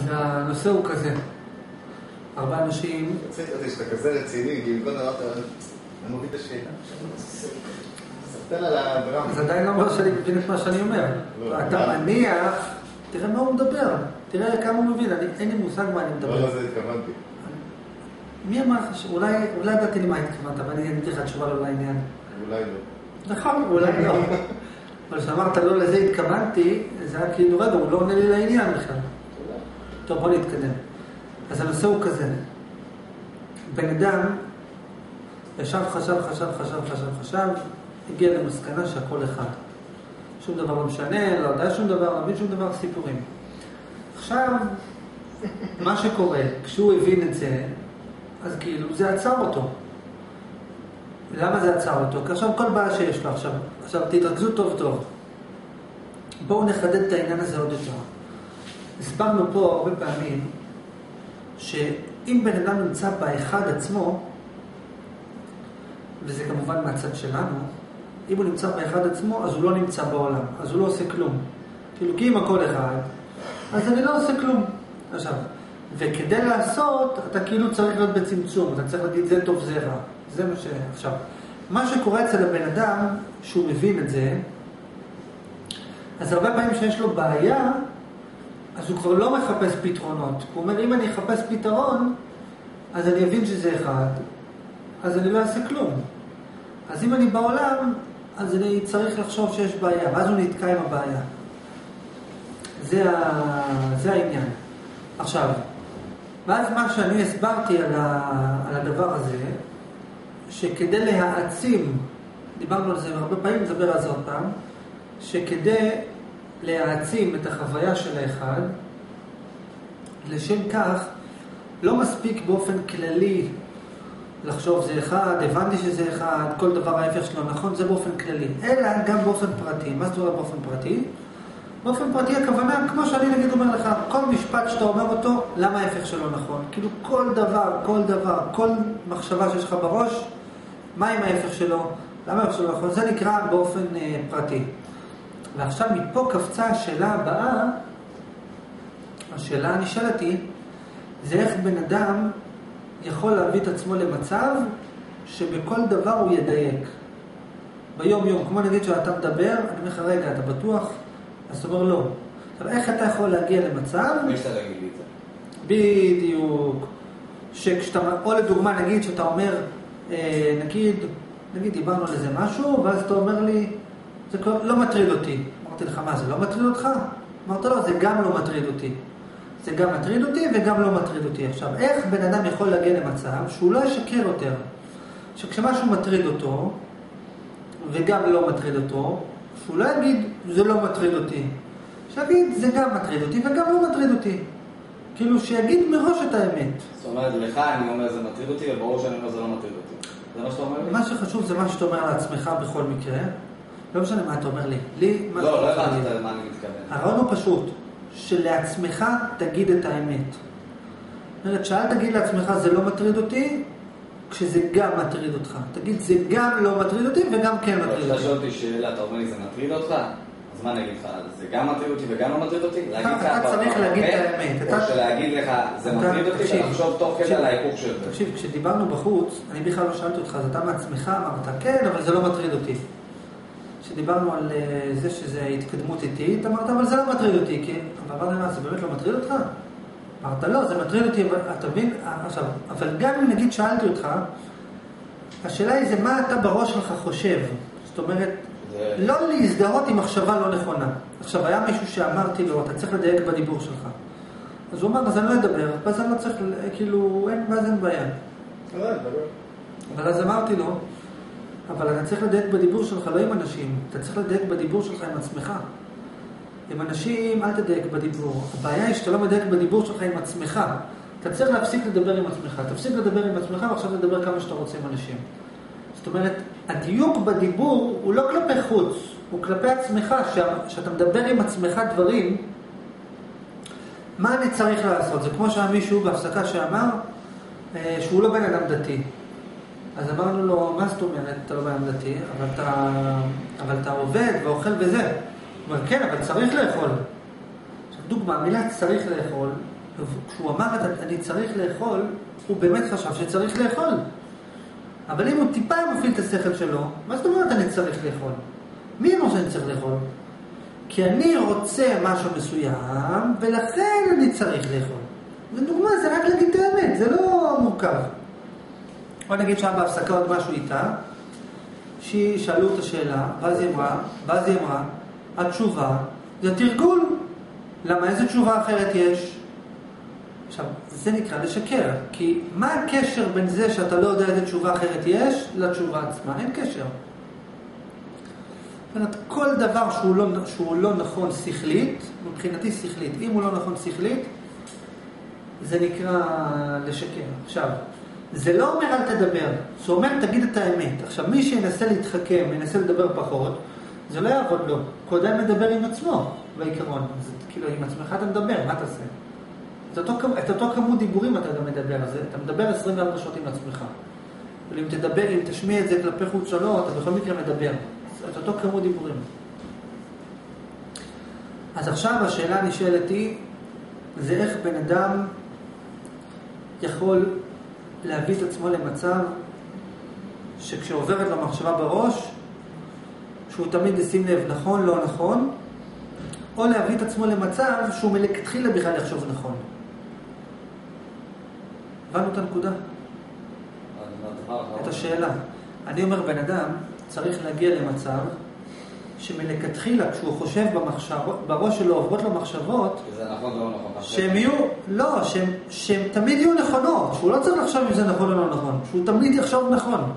הנושא הוא כזה. 4 אנשים... צריך אותי שאתה כזה רציני, כי במקום אמרת, אני מוביל את השאלה. סרטן על הברם. אז עדיין לא אומר שאני מבין את מה שאני אומר. אתה מניח, תראה מה הוא מדבר. תראה כמה הוא מבין. אין לי מושג מה אני מדבר. לא לזה התכוונתי. מי אמר לך? אולי ידעתי לי מה התכוונת, אבל אני אתן לך תשובה לא לעניין. אולי לא. נכון, אולי לא. אבל כשאמרת לא לזה התכוונתי, זה היה כאילו רגע, הוא לא עונה לי לעניין בכלל. טוב, בוא נתקדם. אז הנושא הוא כזה. בן אדם ישב, חשב, הגיע למסקנה שהכל אחד. שום דבר לא משנה, לא יודע שום דבר, לא מבין שום דבר, סיפורים. עכשיו, מה שקורה, כשהוא הבין את זה, אז כאילו זה עצר אותו. למה זה עצר אותו? כי עכשיו כל בעיה שיש לו עכשיו תתרכזו טוב. בואו נחדד את העניין הזה עוד יותר. הסברנו פה הרבה פעמים, שאם בן אדם נמצא באחד עצמו, וזה כמובן מהצד שלנו, אם הוא נמצא באחד עצמו, אז הוא לא נמצא בעולם, אז הוא לא עושה כלום. כאילו, כי אם הכל אחד, אז אני לא עושה כלום. עכשיו, וכדי לעשות, אתה כאילו צריך להיות בצמצום, אתה צריך להגיד זה טוב, זה רע. זה מה עכשיו, מה שקורה אצל הבן אדם, שהוא מבין את זה, אז הרבה פעמים שיש לו בעיה, אז הוא כבר לא מחפש פתרונות. הוא אומר, אם אני אחפש פתרון, אז אני אבין שזה אחד, אז אני לא אעשה כלום. אז אם אני בעולם, אז אני צריך לחשוב שיש בעיה, ואז הוא נתקע עם הבעיה. זה העניין. עכשיו, ואז מה שאני הסברתי על הדבר הזה, שכדי להעצים, דיברנו על זה הרבה פעמים, נדבר על זה עוד פעם, שכדי להעצים את החוויה של האחד, לשם כך, לא מספיק באופן כללי לחשוב זה אחד, הבנתי שזה אחד, כל דבר ההפך שלו נכון, זה באופן כללי, אלא גם באופן פרטי. מה זאת אומרת באופן פרטי? באופן פרטי הכוונה, כמו שאני נגיד אומר לך, כל משפט שאתה אומר אותו, למה ההפך שלו נכון? כאילו כל דבר, כל מחשבה שיש לך בראש, מה עם ההפך שלו? למה ההפך שלו נכון? זה נקרא באופן פרטי. ועכשיו מפה קפצה השאלה הבאה, השאלה הנשאלת היא, זה איך בן אדם יכול להביא את עצמו למצב שבכל דבר הוא ידייק. ביום יום, כמו נגיד שאתה מדבר, אני אומר לך רגע, אתה בטוח? אז אתה אומר לא. עכשיו, איך אתה יכול להגיע למצב? מי שאתה להגיד לי את זה? בדיוק. שכשאתה, או לדוגמה נגיד שאתה אומר, נגיד דיברנו על איזה משהו, ואז אתה אומר לי, זה לא מטריד אותי. אמרתי לך, מה, זה לא מטריד אותך? אמרת לו, זה גם לא מטריד אותי. זה גם מטריד אותי וגם לא מטריד אותי. עכשיו, איך בן אדם יכול להגיע למצב שהוא לא ישקר יותר? שכשמשהו מטריד אותו, וגם לא מטריד אותו, שהוא לא יגיד, זה לא מטריד אותי. שיגיד, זה גם מטריד אותי וגם לא מטריד אותי. כאילו, שיגיד מראש את האמת. זאת אומרת, לך אני אומר זה מטריד אותי, וברור שאני אומר זה לא מטריד אותי. זה מה שאתה אומר לי? מה שחשוב זה מה שאתה אומר לעצמך בכל מקרה. לא משנה מה אתה אומר לי. לא הבנתי מה אני מתכוון. הרעיון הוא פשוט, שלעצמך תגיד את האמת. זאת אומרת, שאל תגיד לעצמך זה לא מטריד אותי, כשזה גם מטריד אותך. תגיד זה גם לא מטריד אותי וגם כן מטריד אותי. אתה שואל אותי שאלה, אתה אומר לי זה מטריד אותך? אז מה אני אגיד לך? זה גם מטריד אותי וגם לא מטריד אותי? אתה צריך להגיד את האמת. או שלהגיד לך זה מטריד אותי ולחשוב תוך כדי על ההיפוך של זה. תקשיב, כשדיברנו בחוץ, אני בכלל לא שאלתי אותך, אז אתה מעצמך אמרת כן, אבל זה לא מטריד אותי. כשדיברנו על זה שזה התקדמות איטית, אמרת אבל זה לא מטריד אותי, כי אמרתי מה, זה באמת לא מטריד אותך? אמרת לא, זה מטריד אותי, אתה מבין? עכשיו, אבל גם אם נגיד שאלתי אותך, השאלה היא זה מה אתה בראש שלך חושב. זאת אומרת, לא להזדהות עם מחשבה לא נכונה. עכשיו, היה מישהו שאמרתי לו, אתה צריך לדייק בדיבור שלך. אז הוא אמר, אז אני לא אדבר, ואז אני לא צריך, כאילו, ואז אין בעיה. אבל אז אמרתי לו, אבל אתה צריך לדייק בדיבור שלך לא עם אנשים, אתה צריך לדייק בדיבור שלך עם עצמך. עם אנשים, אל תדייק בדיבור. הבעיה היא שאתה לא מדייק בדיבור שלך עם עצמך. אתה צריך להפסיק לדבר עם עצמך. תפסיק לדבר עם עצמך ועכשיו תדבר כמה שאתה רוצה עם אנשים. זאת אומרת, הדיוק בדיבור הוא לא כלפי חוץ, הוא כלפי עצמך. שאתה מדבר עם עצמך דברים, מה אני צריך לעשות? זה כמו שהיה מישהו בהפסקה שאמר שהוא לא בן אדם דתי. אז אמרנו לו, מה זאת אומרת, אתה לא בן אדם דתי, אבל אתה עובד ואוכל וזה. הוא אומר, כן, אבל צריך לאכול. עכשיו, דוגמה, המילה צריך לאכול, כשהוא אמר אני צריך לאכול, הוא באמת חשב שצריך לאכול. אבל אם הוא טיפה מפעיל את השכל שלו, מה זאת אומרת אני צריך לאכול? מי אמר שאני צריך לאכול? כי אני רוצה משהו מסוים, ולכן אני צריך לאכול. זו דוגמה, זה רק להגיד את האמת, זה לא מורכב. בוא נגיד שם בהפסקה עוד משהו איתה, שאלו את השאלה, ואז היא אמרה, התשובה זה תרגול. למה? איזה תשובה אחרת יש? עכשיו, זה נקרא לשקר, כי מה הקשר בין זה שאתה לא יודע איזה תשובה אחרת יש, לתשובה עצמה? אין קשר. כל דבר שהוא לא נכון שכלית, מבחינתי שכלית, אם הוא לא נכון שכלית, זה נקרא לשקר. עכשיו, זה לא אומר אל תדבר, זה אומר תגיד את האמת. עכשיו, מי שינסה להתחכם, ינסה לדבר פחות, זה לא יעבוד לו. קודם מדבר עם עצמו, בעיקרון. אז כאילו, עם עצמך אתה מדבר, מה תעשה? את אותו כמות דיבורים אתה גם מדבר, אתה מדבר 24 שעות עם עצמך. ואם תדבר, אם תשמיע את זה כלפי חוץ שלו, אתה בכל מקרה מדבר. את אותו כמות דיבורים. אז עכשיו השאלה נשאלת היא, זה איך בן אדם יכול להביא את עצמו למצב שכשעוברת לו מחשבה בראש, שהוא תמיד ישים לב נכון, לא נכון, או להביא את עצמו למצב שהוא מלכתחילה בכלל יחשוב נכון. הבנו את הנקודה? את השאלה. אני אומר, בן אדם צריך להגיע למצב שמלכתחילה, כשהוא חושב בראש שלו, עוברות לו מחשבות, זה נכון או לא נכון? שהם יהיו, לא, שהם תמיד יהיו נכונות, שהוא לא צריך לחשוב אם זה נכון או לא נכון, שהוא תמיד יחשוב נכון.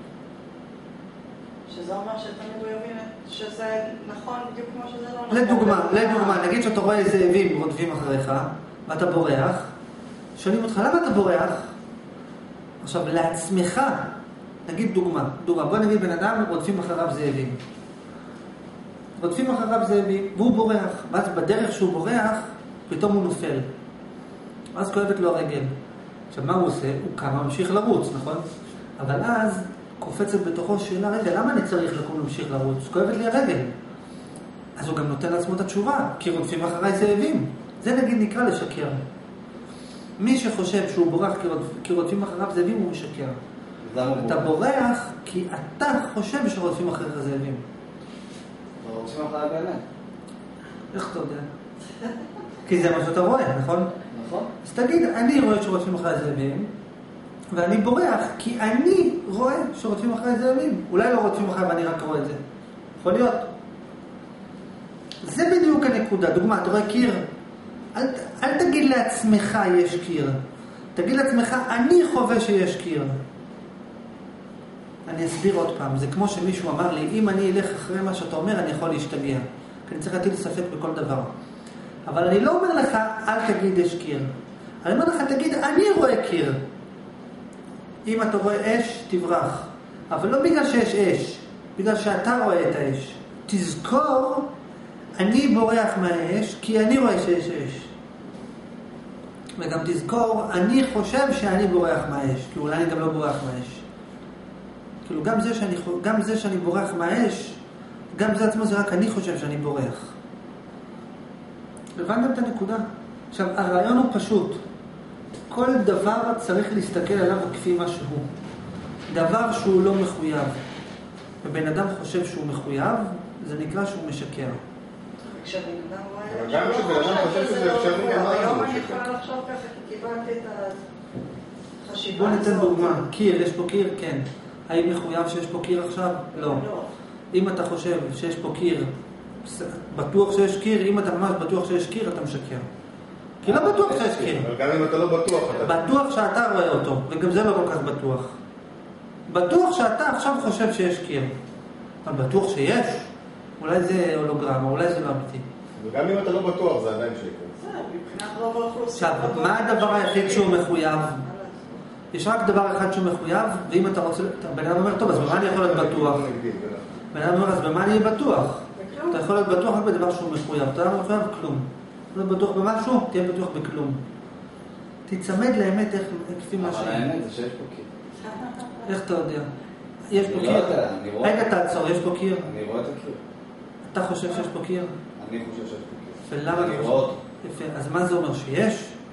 שזה אומר שתמיד הוא יבין שזה נכון בדיוק כמו שזה לא נכון. לדוגמה, נגיד שאתה רואה זאבים רודפים אחריך, ואתה בורח, שואלים אותך, למה אתה בורח? עכשיו, לעצמך, נגיד דוגמה, בוא נגיד בן אדם רודפים אחריו זאבים. רודפים אחריו זאבים, והוא בורח. ואז בדרך שהוא בורח, פתאום הוא נופל. אז כואבת לו הרגל. עכשיו, מה הוא עושה? הוא קם, ממשיך לרוץ, נכון? אבל אז קופצת בתוכו שאלה, רגע, למה אני צריך לקום להמשיך לרוץ? כואבת לי הרגל. אז הוא גם נותן לעצמו את התשובה, כי רודפים אחריי זאבים. זה נגיד נקרא לשקר. מי שחושב שהוא בורח כי רודפים אחריו זאבים, הוא משקר. אתה בורח כי אתה חושב שרודפים אחריך זאבים. רוצים אחרי באמת. איך אתה יודע? כי זה מה שאתה רואה, נכון? נכון. אז תגיד, אני רואה שרודפים אחרי זאבים, ואני בורח כי אני רואה שרודפים אחרי זאבים. אולי לא רודפים אחרי ואני רק רואה את זה. יכול להיות. זה בדיוק הנקודה. דוגמה, אתה רואה קיר? אל תגיד לעצמך יש קיר. תגיד לעצמך, אני חווה שיש קיר. אני אסביר עוד פעם. זה כמו שמישהו אמר לי, אם אני אלך אחרי מה שאתה אומר, אני יכול להשתגע. כי אני צריך להטיל ספק בכל דבר. אבל אני לא אומר לך, אל תגיד יש קיר. אני אומר לך, תגיד, אני רואה קיר. אם אתה רואה אש, תברח. אבל לא בגלל שיש אש, בגלל שאתה רואה את האש. תזכור, אני בורח מהאש, כי אני רואה שיש אש. וגם תזכור, אני חושב שאני בורח מהאש, כי אולי אני גם לא בורח מהאש. כאילו, גם זה שאני בורח מהאש, גם זה עצמו זה רק אני חושב שאני בורח. הבנתם את הנקודה? עכשיו, הרעיון הוא פשוט. כל דבר צריך להסתכל עליו כפי מה שהוא. דבר שהוא לא מחויב, ובן אדם חושב שהוא מחויב, זה נקרא שהוא משקר. כשבן אדם רואה... גם כשבן אדם חושב שזה אפשרי, היום אני יכולה לחשוב ככה, כי קיבלתי את החשיבה. בוא ניתן דוגמה. קיר, יש פה קיר? כן. האם מחויב שיש פה קיר עכשיו? לא. אם אתה חושב שיש פה קיר, בטוח שיש קיר, אם אתה ממש בטוח שיש קיר, אתה משקר. כי לא בטוח שיש קיר. אבל גם אם אתה לא בטוח, בטוח שאתה רואה אותו, וגם זה לא כל כך בטוח. בטוח שאתה עכשיו חושב שיש קיר. אבל בטוח שיש. אולי זה הולוגרמה, אולי זה לא אמיתי. וגם אם אתה לא בטוח, זה עדיין שקר. זה, מבחינת רוב האוכלוסייה. עכשיו, מה הדבר היחיד שהוא מחויב? יש רק דבר אחד שהוא מחויב, ואם אתה רוצה... בן אדם אומר, טוב, אז במה אני יכול להיות בטוח? בן אדם אומר, אז במה אני אהיה בטוח? אתה יכול להיות בטוח רק בדבר שהוא מחויב. אתה לא מחויב כלום. אתה לא בטוח במשהו, תהיה בטוח בכלום. תצמד לאמת כפי מה אבל האמת זה שיש פה קיר. איך אתה יודע? יש פה אני קיר? לא יודע, אני רואה. רגע, תעצור, יש פה קיר? אני רואה את הקיר. אתה חושב שיש פה קיר? אני חושב שיש פה קיר. ולמה אני רואה אותו. יפה, אז מה זה אומר? שיש?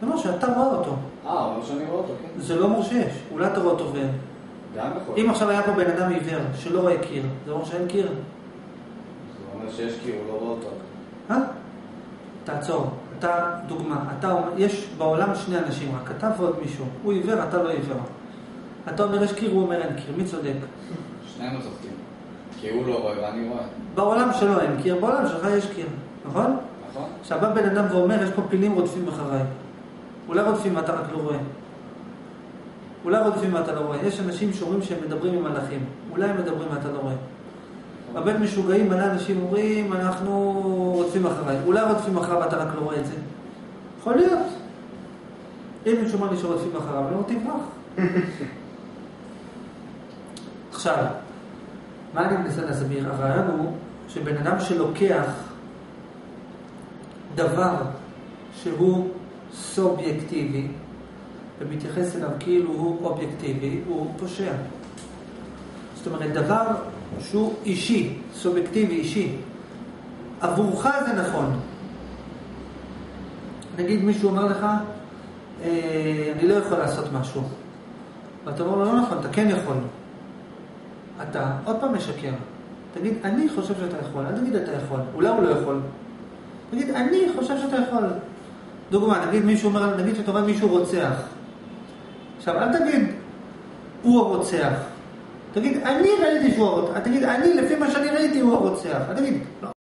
זה אומר שאתה רואה אותו. הוא אומר שאני רואה אותו, כן. זה לא אומר שיש, אולי אתה רואה אותו ואין. גם יכול. אם עכשיו היה פה בן אדם עיוור שלא רואה קיר, זה אומר שאין קיר. זה אומר שיש קיר, הוא לא רואה אותו. תעצור, אתה דוגמה, יש בעולם שני אנשים רק, אתה ועוד מישהו, הוא עיוור, אתה לא עיוור. אתה אומר יש קיר, הוא אומר אין קיר, מי צודק? שנינו צודקים. כי הוא לא רואה ואני רואה. בעולם שלו אין קיר, בעולם שלך יש קיר, נכון? נכון. עכשיו בא בן אדם ואומר, יש פה פילים רודפים אחריי. אולי רודפים ואתה רק לא רואה. אולי רודפים ואתה לא רואה. יש אנשים שאומרים שהם מדברים עם מלאכים. אולי הם מדברים ואתה לא רואה. בבית משוגעים מלא אנשים אומרים, אנחנו רודפים אחריי. אולי רודפים אחריו ואתה רק לא רואה את זה. יכול להיות. אם מישהו אומר לי שרודפים אחריו, לא תברח. עכשיו, מה אני מנסה להסביר? הרעיון הוא שבן אדם שלוקח דבר שהוא סובייקטיבי ומתייחס אליו כאילו הוא אובייקטיבי, הוא פושע. זאת אומרת, דבר שהוא אישי, סובייקטיבי, אישי. עבורך זה נכון. נגיד מישהו אומר לך, אני לא יכול לעשות משהו. ואתה אומר לו, לא נכון, אתה כן יכול. אתה עוד פעם משקר. תגיד, אני חושב שאתה יכול. אל תגיד, אתה יכול. אולי הוא לא יכול. תגיד, אני חושב שאתה יכול. דוגמה, נגיד שאתה רואה מישהו רוצח. עכשיו, אל תגיד, הוא הרוצח. תגיד, אני ראיתי שהוא הרוצח. תגיד, אני, לפי מה שאני ראיתי, הוא הרוצח. תגיד, לא.